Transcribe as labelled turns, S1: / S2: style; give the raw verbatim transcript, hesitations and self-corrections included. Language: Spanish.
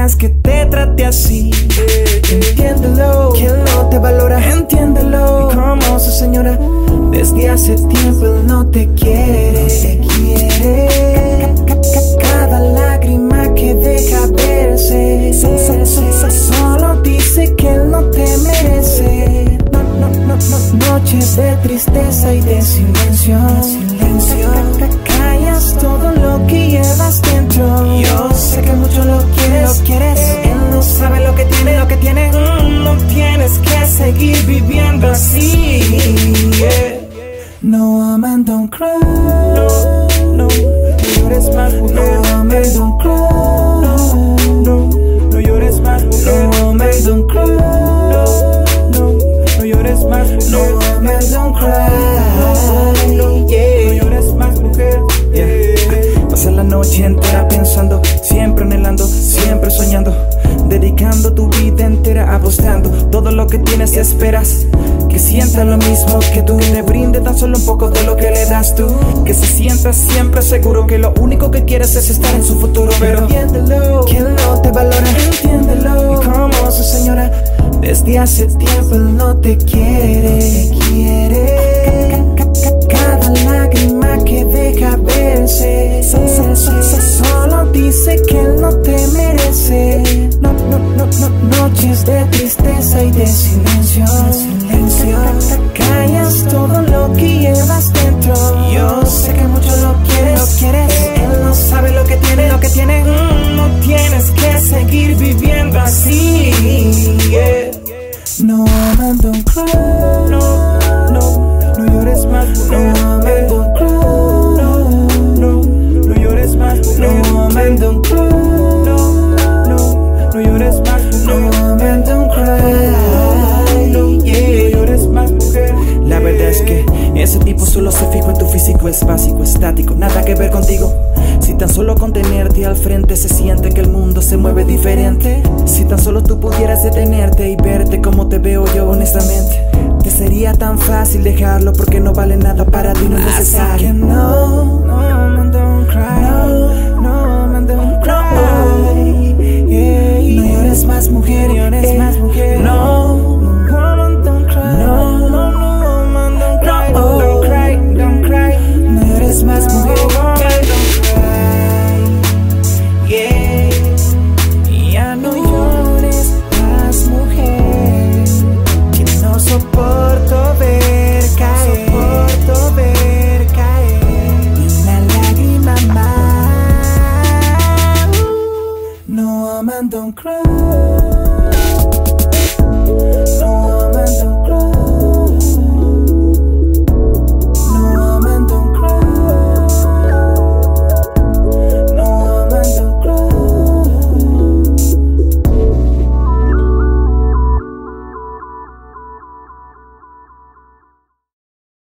S1: imaginas que te trate así. Entiéndelo, que él no te valora, entiéndelo. Y como su señora, desde hace tiempo él no te quiere, no te quiere. Cada lágrima que deja verse solo dice que él no te merece. No, no, no, no. Noches de tristeza y de silencio, silencio. Callas todo lo que llevas dentro. Yo sé que mucho lo quieres, lo quieres. Él no sabe lo que tiene, lo que tiene. Mm, no tienes que seguir viviendo así. Yeah. No, woman, don't cry. No, no, no llores más, mujer. No, woman, don't cry. No, no, no llores más, mujer. No, woman, don't cry. No, no, no llores más, mujer. No, woman, don't cry. No, yeah. No llores más, mujer. Yeah. Pasa la noche entera pensando, siempre anhelando, siempre soñando, dedicando tu vida entera apostando todo lo que tienes y esperas que sienta lo mismo que tú, que te brinde tan solo un poco de lo que le das tú, que se sienta siempre seguro que lo único que quieres es estar en su futuro. Pero entiéndelo, que él no te valora, entiéndelo. Y como su señora, desde hace tiempo él no te quiere, no te quiere. Cada lágrima que deja verse solo dice que él no te merece. No, no, no, no. Noches de tristeza y de silencio, silencio. Callas todo lo que llevas dentro. Yo sé que mucho lo quieres, lo quieres. Él no sabe lo que tiene, lo que tiene. Mm, no tienes que seguir viviendo así. Yeah. No, woman, don't cry. No, no, no llores más, mujer. No, woman, don't cry. No, no, no llores más, mujer. No, woman, don't cry. No, no, no llores más, mujer. No, woman, don't cry. No, yeah. No llores más, mujer. La verdad es que ese tipo solo se fijó en tu físico, es básico, estático, nada que ver contigo. Si tan solo con tenerte al frente se siente que el mundo se mueve diferente. Si tan solo tú pudieras detenerte y verte como te veo yo honestamente, te sería tan fácil dejarlo porque no vale nada para ti, no es necesario. No, no, don't cry. No.